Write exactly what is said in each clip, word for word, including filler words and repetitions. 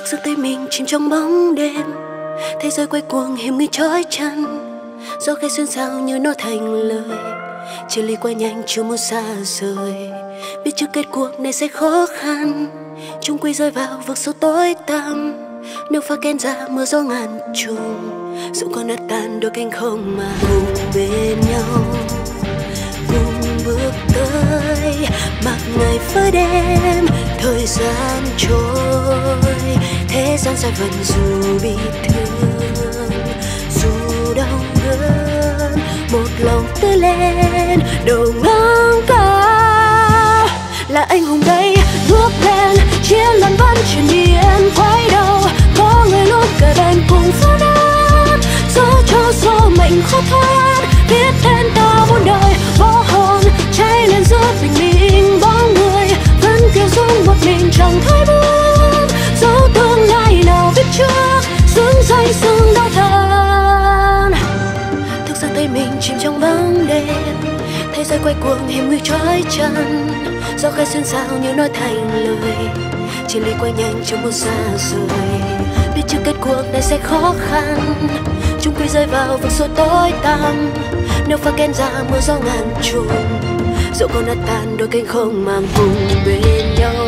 Thức giấc thấy mình chìm trong bóng đêm, thế giới quay cuồng hiểm nguy trói chăn. Gió khẽ xuyên xao như nói thành lời, chia ly qua nhanh chưa muốn xa rời. Biết trước kết cuộc này sẽ khó khăn, chung quy rơi vào vực sâu tối tăm. Nếu pha kén ra mưa gió ngàn trùng, dẫu còn nát tan đôi cánh không mà cùng bên nhau, cùng bước tới mặc ngày với đêm. Thời gian trôi, thế gian dài vần dù bị thương, dù đau đớn, một lòng tươi lên đầu ngang cao. Là anh hùng đây ngước lên, chiến lần vẫn trên biển quay đầu. Có người luôn kề bên cùng phá nát, dẫu cho số mệnh khó thoát. Viết tên ta muôn đời vô hồn, cháy lên giữa bình minh bóng người vẫn kêu dung một mình chẳng thấy bước. Dẫu tương lai nào biết trước, xứng danh xứng đau thân. Thức giấc thấy mình chìm trong bóng đêm, thế giới quay cuồng hiểm nguy trói chân. Gió khẽ xuyên xao như nói thành lời, chia ly qua nhanh chưa muốn xa rời. Biết trước kết cuộc này sẽ khó khăn, chung quy rơi vào vực sâu tối tăm. Nếu pha kén ra mưa gió ngàn trùng, dẫu còn nát tan đôi cánh không mang cùng bên nhau,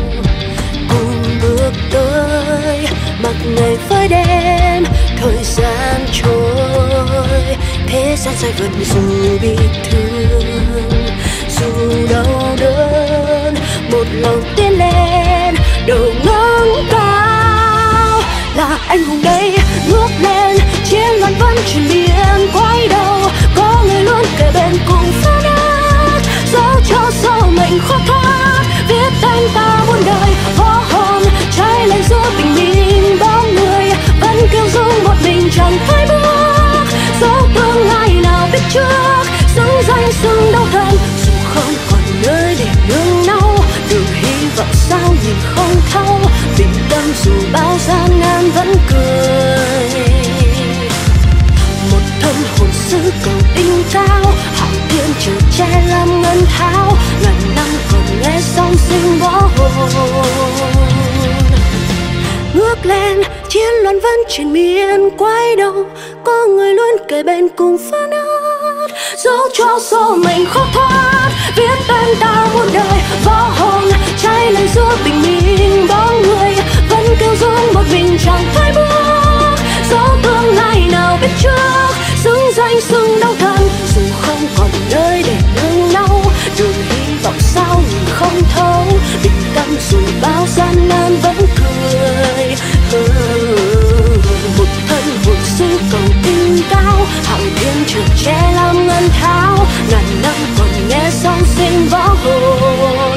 cùng bước tới mặc ngày với đêm. Thời gian trôi, thế gian dài vần dù bị thương, dù đau đớn, một lòng tiến lên đầu ngẩng cao. Là anh hùng đây ngước lên, chiến loạn vẫn trên biển quay đầu. Có người luôn kề bên cùng phá nát, dẫu cho số mệnh khó thoát. Viết tên ta muôn đời vô hồn, cháy lên giữa bình minh bóng người vẫn kêu dung một mình chẳng thấy bước. Dẫu tương lai nào biết trước, xứng danh xứng đau thân. Dù không còn nơi để nương náu, đường hy vọng sao nhìn không thấu. Bình tâm dù bao gian nan vẫn cười, một thân hồn sứ cầu đỉnh cao. Hạo thiên chờ che làm ngân tháo, ngàn năm còn nghe sóng sinh võ hồn. Ngước lên, chiến loạn vẫn trên miền quay đầu. Có người luôn kề bên cùng phá nát, dẫu cho số mệnh khó thoát. Viết tên ta muôn đời vô hồn, cháy lên giữa bình minh bóng người vẫn kêu dung một mình chẳng thấy bước. Dẫu tương lai nào biết trước, xứng danh xứng đau thân. Dù không còn nơi để nương náu, đường hy vọng sao nhìn không thấu. Bình tâm dù bao gian nan vẫn cười, một thân hồn sứ cầu đỉnh cao. Hạo thiên chờ che làm ngân tháo, ngàn năm còn nghe sóng sinh võ hồn.